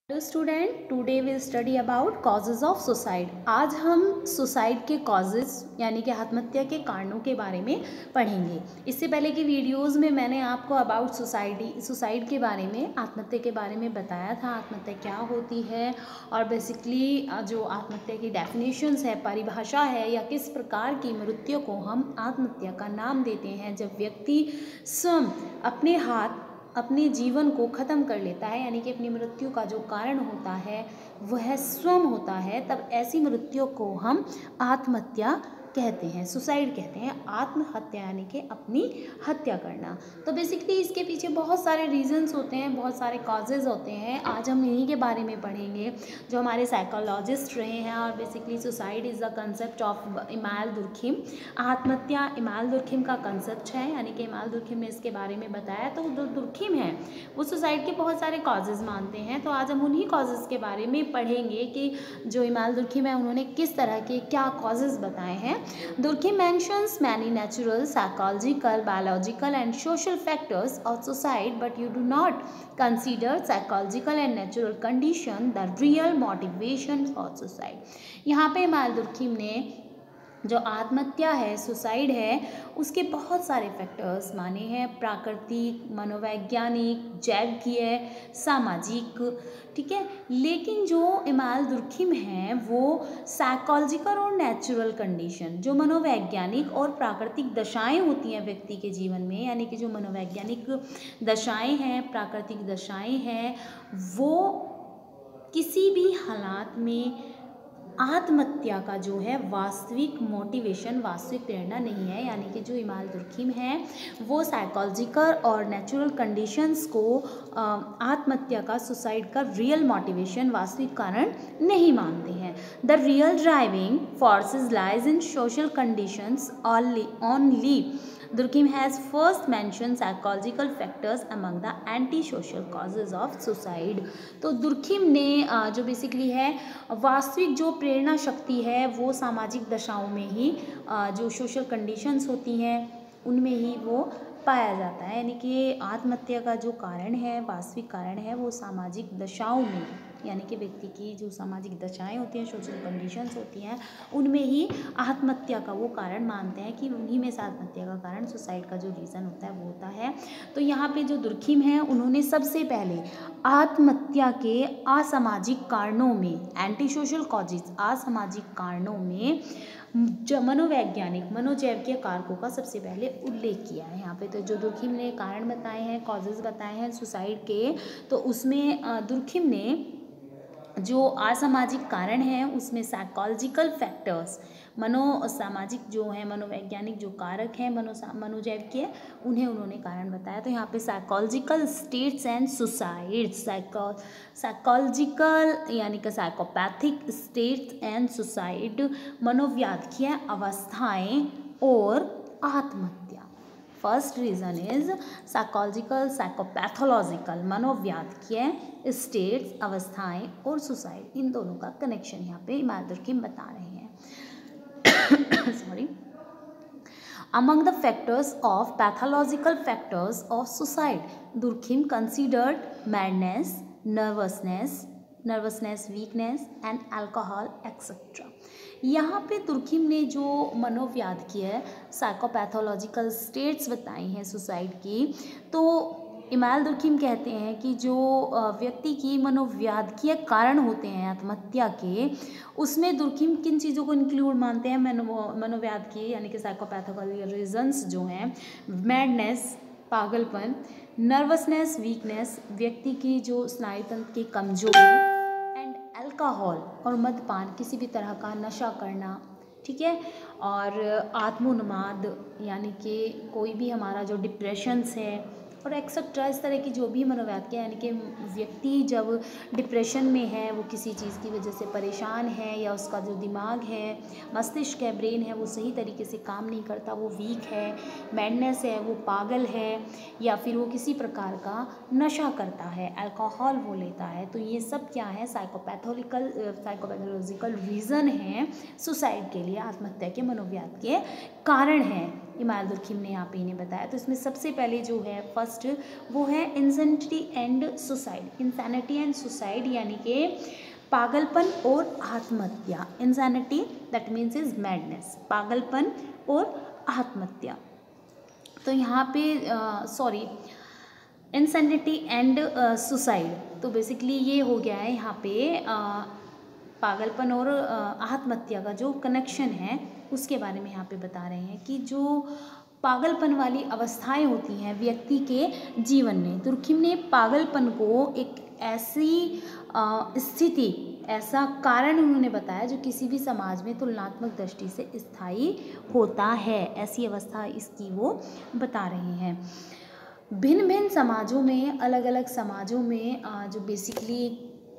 Hello student, today will study about causes of suicide. आज हम suicide के causes यानी कि आत्महत्या के कारणों के बारे में पढ़ेंगे। इससे पहले की वीडियोस में मैंने आपको अबाउट सुसाइड के बारे में, आत्महत्या के बारे में बताया था, आत्महत्या क्या होती है और बेसिकली जो आत्महत्या की डेफिनेशंस है, परिभाषा है या किस प्रकार की मृत्यु को हम आत्महत्या का नाम देते हैं। जब व्यक्ति स्वयं अपने जीवन को ख़त्म कर लेता है यानी कि अपनी मृत्यु का जो कारण होता है वह स्वयं होता है, तब ऐसी मृत्यु को हम आत्महत्या कहते हैं, सुसाइड कहते हैं। आत्महत्या यानी कि अपनी हत्या करना। तो बेसिकली इसके पीछे बहुत सारे रीजंस होते हैं, बहुत सारे कॉजेज़ होते हैं। आज हम इन्हीं के बारे में पढ़ेंगे जो हमारे साइकोलॉजिस्ट रहे हैं। और basically suicide is the concept of Emmanuel Durkheim. आत्महत्या इमानुएल दुर्खिम का कंसेप्ट है, यानी कि इमानुएल दुर्खिम ने इसके बारे में बताया। तो जो दुर्खिम है वो सुसाइड के बहुत सारे कॉजेज़ मानते हैं। तो आज हम उन्हीं कॉजेज़ के बारे में पढ़ेंगे कि जो इमानुएल दुर्खिम है उन्होंने किस तरह के क्या कॉजेज़ बताए हैं। Durkheim mentions many natural, psychological, biological and social factors of suicide, but you do not consider psychological and natural condition the real motivation for suicide। यहाँ पे इमानुएल दुर्खिम ने जो आत्महत्या है, सुसाइड है, उसके बहुत सारे फैक्टर्स माने हैं, प्राकृतिक, मनोवैज्ञानिक, जैविकीय, सामाजिक, ठीक है। लेकिन जो इमानुएल दुर्खिम हैं वो साइकोलॉजिकल और नेचुरल कंडीशन, जो मनोवैज्ञानिक और प्राकृतिक दशाएं होती हैं व्यक्ति के जीवन में, यानी कि जो मनोवैज्ञानिक दशाएं हैं, प्राकृतिक दशाएं हैं, वो किसी भी हालात में आत्महत्या का जो है वास्तविक मोटिवेशन, वास्तविक प्रेरणा नहीं है। यानी कि जो इमानुएल दुर्खिम है वो साइकोलॉजिकल और नेचुरल कंडीशंस को आत्महत्या का, सुसाइड का रियल मोटिवेशन, वास्तविक कारण नहीं मानते हैं। The real driving forces lies in social conditions only. Durkheim has first mentioned psychological factors among the anti-social causes of suicide। तो दुर्खिम ने जो बेसिकली है वास्तविक जो प्रेरणा शक्ति है वो सामाजिक दशाओं में ही, जो सोशल कंडीशंस होती हैं उनमें ही वो पाया जाता है। यानी कि आत्महत्या का जो कारण है, वास्तविक कारण है, वो सामाजिक दशाओं में, यानी कि व्यक्ति की जो सामाजिक दशाएं होती हैं, सोशल कंडीशंस होती हैं, उनमें ही आत्महत्या का वो कारण मानते हैं कि उन्हीं में से आत्महत्या का कारण, सुसाइड का जो रीज़न होता है वो होता है। तो यहाँ पे जो दुर्खिम है उन्होंने सबसे पहले आत्महत्या के असामाजिक कारणों में, एंटी सोशल कॉजेज, असामाजिक कारणों में मनोवैज्ञानिक, मनोजैविकीय कारकों का सबसे पहले उल्लेख किया है यहाँ पे। तो जो दुर्खिम ने कारण बताए हैं, कॉजेज़ बताए हैं सुसाइड के, तो उसमें दुर्खिम ने जो असामाजिक कारण हैं उसमें साइकोलॉजिकल फैक्टर्स, सामाजिक जो हैं, मनोवैज्ञानिक जो कारक हैं, मनोजैविकीय, उन्हें उन्होंने कारण बताया। तो यहाँ पे psychological states and suicide, psychological यानी कि साइकोपैथिक स्टेट्स एंड सुसाइड, मनोव्याधिकीय अवस्थाएं और आत्महत्या। First reason is psychological, psychopathological, मनोव्याधिकीय स्टेट्स, अवस्थाएं और सुसाइड, इन दोनों का कनेक्शन यहाँ पे इमानुएल दुर्खिम बता रहे हैं। Sorry. Among the factors of pathological factors of suicide, Durkheim considered madness, nervousness, weakness and alcohol, etc. यहाँ पे दुर्खिम ने जो मनोव्याधिकीय, साइकोपैथोलॉजिकल स्टेट्स बताई हैं सुसाइड की, तो इमानुएल दुर्खिम कहते हैं कि जो व्यक्ति की मनोव्याधिकीय कारण होते हैं आत्महत्या के, उसमें दुर्खिम किन चीज़ों को इंक्लूड मानते हैं? मनोव्याधिकीय यानी कि साइकोपैथोलॉजिकल रीजंस जो हैं, मैडनेस, पागलपन, नर्वसनेस, वीकनेस, व्यक्ति की जो स्नायु तंत्र की कमजोरी, एंड अल्कोहल और मद्यपान, किसी भी तरह का नशा करना, ठीक है, और आत्मोन्माद यानी कि कोई भी हमारा जो डिप्रेशंस है और एक्सेट्रा, इस तरह की जो भी मनोव्याधियाँ, यानी कि व्यक्ति जब डिप्रेशन में है, वो किसी चीज़ की वजह से परेशान है, या उसका जो दिमाग है, मस्तिष्क है, ब्रेन है, वो सही तरीके से काम नहीं करता, वो वीक है, मैडनेस है, वो पागल है, या फिर वो किसी प्रकार का नशा करता है, अल्कोहल वो लेता है। तो ये सब क्या है? साइकोपैथोलॉजिकल रीज़न है सुसाइड के लिए, आत्महत्या के मनोव्याध के कारण हैं। इमाल दुर्खिम ने यहाँ पे इन्हें बताया। तो इसमें सबसे पहले जो है फर्स्ट वो है insanity and suicide. Insanity and suicide यानी कि पागलपन और आत्महत्या। Insanity that means is madness, पागलपन और आत्महत्या। तो यहाँ पे इंसैनिटी एंड सुसाइड, तो बेसिकली ये हो गया है यहाँ पे पागलपन और आत्महत्या का जो कनेक्शन है उसके बारे में यहाँ पे बता रहे हैं कि जो पागलपन वाली अवस्थाएं होती हैं व्यक्ति के जीवन में। दुर्खिम ने पागलपन को एक ऐसी स्थिति, ऐसा कारण उन्होंने बताया जो किसी भी समाज में तुलनात्मक दृष्टि से स्थायी होता है। ऐसी अवस्था इसकी वो बता रहे हैं। भिन्न भिन्न समाजों में, अलग अलग समाजों में जो बेसिकली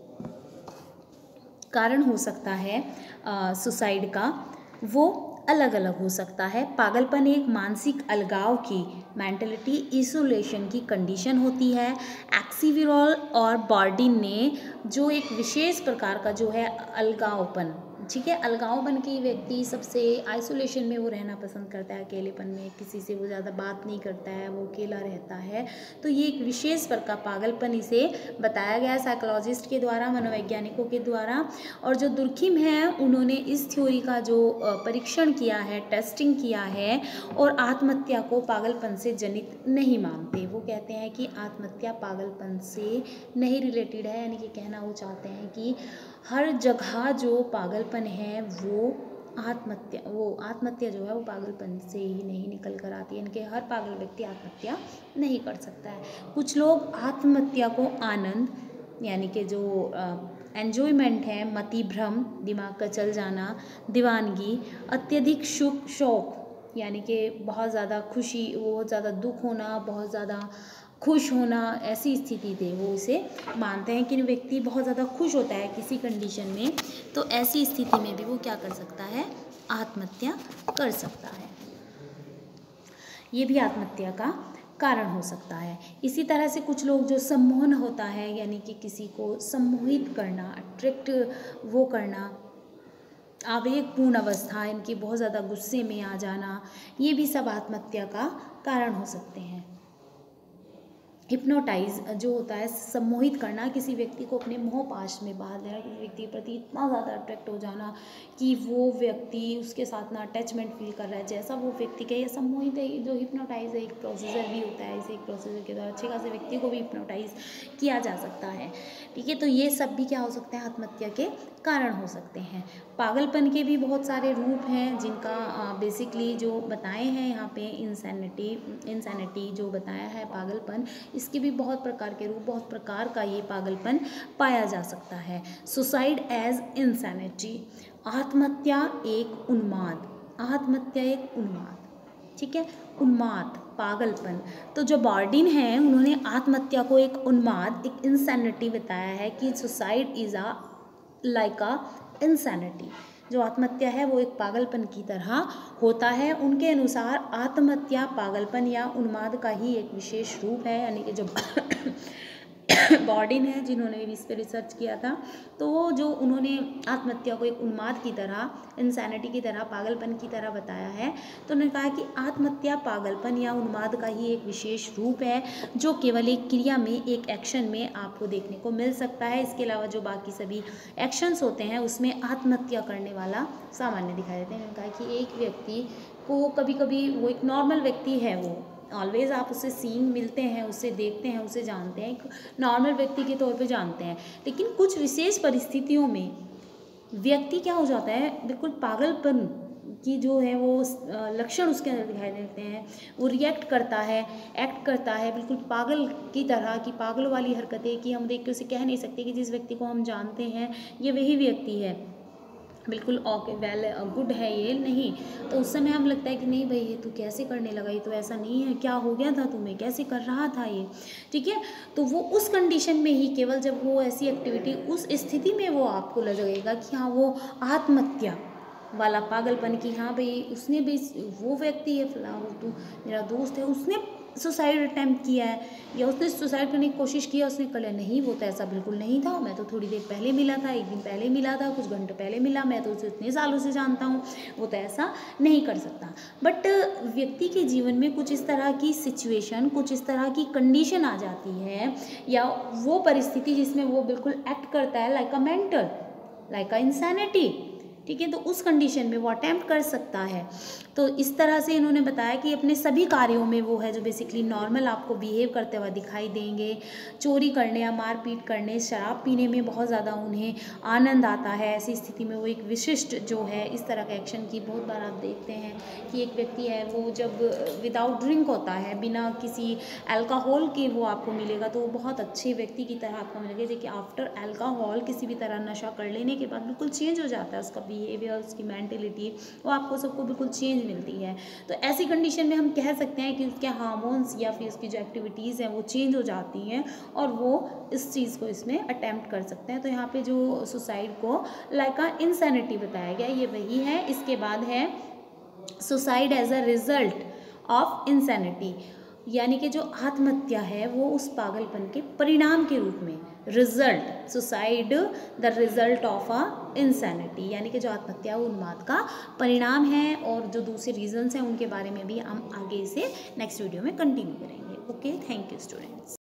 कारण हो सकता है सुसाइड का, वो अलग अलग हो सकता है। पागलपन एक मानसिक अलगाव की, मेंटलिटी इसोलेशन की कंडीशन होती है। एक्सीविरोल और बॉर्डिन ने जो एक विशेष प्रकार का जो है अलगावपन, ठीक है, अलगावपन की व्यक्ति सबसे आइसोलेशन में वो रहना पसंद करता है, अकेलेपन में, किसी से वो ज़्यादा बात नहीं करता है, वो अकेला रहता है। तो ये एक विशेष प्रकार पागलपन इसे बताया गया साइकोलॉजिस्ट के द्वारा, मनोवैज्ञानिकों के द्वारा। और जो दुर्खिम है उन्होंने इस थ्योरी का जो परीक्षण किया है, टेस्टिंग किया है, और आत्महत्या को पागलपन से जनित नहीं मानते। वो कहते हैं कि आत्महत्या पागलपन से नहीं रिलेटेड है, यानी कि कहना वो चाहते हैं कि हर जगह जो पागलपन है वो आत्महत्या जो है वो पागलपन से ही नहीं निकल कर आती है, इनके हर पागल व्यक्ति आत्महत्या नहीं कर सकता है। कुछ लोग आत्महत्या को आनंद, यानी कि जो एन्जॉयमेंट है, मति भ्रम, दिमाग का चल जाना, दीवानगी, अत्यधिक शौक, यानी कि बहुत ज़्यादा खुशी, बहुत ज़्यादा दुख होना, बहुत ज़्यादा खुश होना, ऐसी स्थिति थे वो इसे मानते हैं कि व्यक्ति बहुत ज़्यादा खुश होता है किसी कंडीशन में, तो ऐसी स्थिति में भी वो क्या कर सकता है, आत्महत्या कर सकता है। ये भी आत्महत्या का कारण हो सकता है। इसी तरह से कुछ लोग जो सम्मोहन होता है, यानी कि किसी को सम्मोहित करना, अट्रैक्ट वो करना, आवेगपूर्ण अवस्था, इनकी बहुत ज़्यादा गुस्से में आ जाना, ये भी सब आत्महत्या का कारण हो सकते हैं। हिप्नोटाइज जो होता है, सम्मोहित करना, किसी व्यक्ति को अपने मोह पाश में बांध देना, किसी व्यक्ति के प्रति इतना ज़्यादा अट्रैक्ट हो जाना कि वो व्यक्ति उसके साथ ना अटैचमेंट फील कर रहा है जैसा वो व्यक्ति का, ये सम्मोहित है। जो हिप्नोटाइज है एक प्रोसीजर भी होता है, इसे एक प्रोसीजर के द्वारा अच्छे खासे व्यक्ति को भी हिप्नोटाइज किया जा सकता है, ठीक है। तो ये सब भी क्या हो सकते हैं, आत्महत्या के कारण हो सकते हैं। पागलपन के भी बहुत सारे रूप हैं जिनका बेसिकली जो बताए हैं यहाँ पे, इंसैनिटी जो बताया है, पागलपन, इसके भी बहुत प्रकार के रूप, बहुत प्रकार का ये पागलपन पाया जा सकता है। सुसाइड एज इंसैनिटी, आत्महत्या एक उन्माद, आत्महत्या एक उन्माद, ठीक है, उन्माद, पागलपन। तो जो बॉर्डिन है उन्होंने आत्महत्या को एक उन्माद, एक इंसैनिटी बताया है कि suicide is like a insanity, जो आत्महत्या है वो एक पागलपन की तरह होता है। उनके अनुसार आत्महत्या पागलपन या उन्माद का ही एक विशेष रूप है, यानी कि जो बॉर्डिन है जिन्होंने इस पर रिसर्च किया था, तो वो जो उन्होंने आत्महत्या को एक उन्माद की तरह, इंसैनिटी की तरह, पागलपन की तरह बताया है, तो उन्होंने कहा कि आत्महत्या पागलपन या उन्माद का ही एक विशेष रूप है जो केवल एक क्रिया में, एक एक्शन में आपको देखने को मिल सकता है। इसके अलावा जो बाकी सभी एक्शंस होते हैं उसमें आत्महत्या करने वाला सामान्य दिखाई देते हैं। उन्होंने कहा कि एक व्यक्ति को कभी कभी, वो एक नॉर्मल व्यक्ति है, वो ऑलवेज आप उससे सीन मिलते हैं, उससे देखते हैं, उसे जानते हैं, एक नॉर्मल व्यक्ति के तौर पे जानते हैं, लेकिन कुछ विशेष परिस्थितियों में व्यक्ति क्या हो जाता है, बिल्कुल पागलपन की जो है वो लक्षण उसके अंदर दिखाई देते हैं, वो रिएक्ट करता है, एक्ट करता है बिल्कुल पागल की तरह, की पागल वाली हरकतें, कि हम देख के उसे कह नहीं सकते कि जिस व्यक्ति को हम जानते हैं ये वही व्यक्ति है, बिल्कुल ओके वेल गुड है ये, नहीं। तो उस समय हम लगता है कि नहीं भाई ये तू कैसे करने लगा, ये तो ऐसा नहीं है, क्या हो गया था तुम्हें, कैसे कर रहा था ये, ठीक है। तो वो उस कंडीशन में ही, केवल जब वो ऐसी एक्टिविटी, उस स्थिति में वो आपको लगेगा कि हाँ वो आत्महत्या वाला पागलपन की, हाँ भाई उसने भी, वो व्यक्ति है फला, वो तो मेरा दोस्त है, उसने सुसाइड अटैम्प्ट किया है या उसने सुसाइड करने की कोशिश किया, उसने कर लिया, नहीं वो तो ऐसा बिल्कुल नहीं था, मैं तो थोड़ी देर पहले मिला था, 1 दिन पहले मिला था, कुछ घंटे पहले मिला, मैं तो उसे इतने सालों से जानता हूँ, वो तो ऐसा नहीं कर सकता। बट व्यक्ति के जीवन में कुछ इस तरह की सिचुएशन, कुछ इस तरह की कंडीशन आ जाती है या वो परिस्थिति जिसमें वो बिल्कुल एक्ट करता है like a mental, like a insanity, ठीक है, तो उस कंडीशन में वो अटैम्प्ट कर सकता है। तो इस तरह से इन्होंने बताया कि अपने सभी कार्यों में वो है जो बेसिकली नॉर्मल आपको बिहेव करते हुए दिखाई देंगे, चोरी करने या मारपीट करने, शराब पीने में बहुत ज़्यादा उन्हें आनंद आता है, ऐसी स्थिति में वो एक विशिष्ट जो है इस तरह के एक्शन की बहुत बार आप देखते हैं कि एक व्यक्ति है वो जब विदाउट ड्रिंक होता है, बिना किसी अल्कोहल के वो आपको मिलेगा तो वो बहुत अच्छे व्यक्ति की तरह आपको मिलेगा, देखिए आफ्टर अल्कोहल किसी भी तरह नशा कर लेने के बाद बिल्कुल चेंज हो जाता है उसका बिहेवियर, उसकी मेंटेलिटी, वो आपको सबको बिल्कुल चेंज मिलती है। तो ऐसी कंडीशन में हम कह सकते हैं कि उसके हार्मोन्स या फिर उसकी जो एक्टिविटीज़ हैं वो चेंज हो जाती हैं और वो इस चीज़ को इसमें अटैम्प्ट कर सकते हैं। तो यहाँ पे जो सुसाइड को लाइक अ इंसैनिटी बताया गया, ये वही है। इसके बाद है suicide as a result of insanity, यानी कि जो आत्महत्या है वो उस पागलपन के परिणाम के रूप में, result, suicide the result of a insanity, यानी कि जो आत्महत्या वो उन्माद का परिणाम है। और जो दूसरे रीजंस हैं उनके बारे में भी हम आगे से नेक्स्ट वीडियो में कंटिन्यू करेंगे। Okay, thank you students.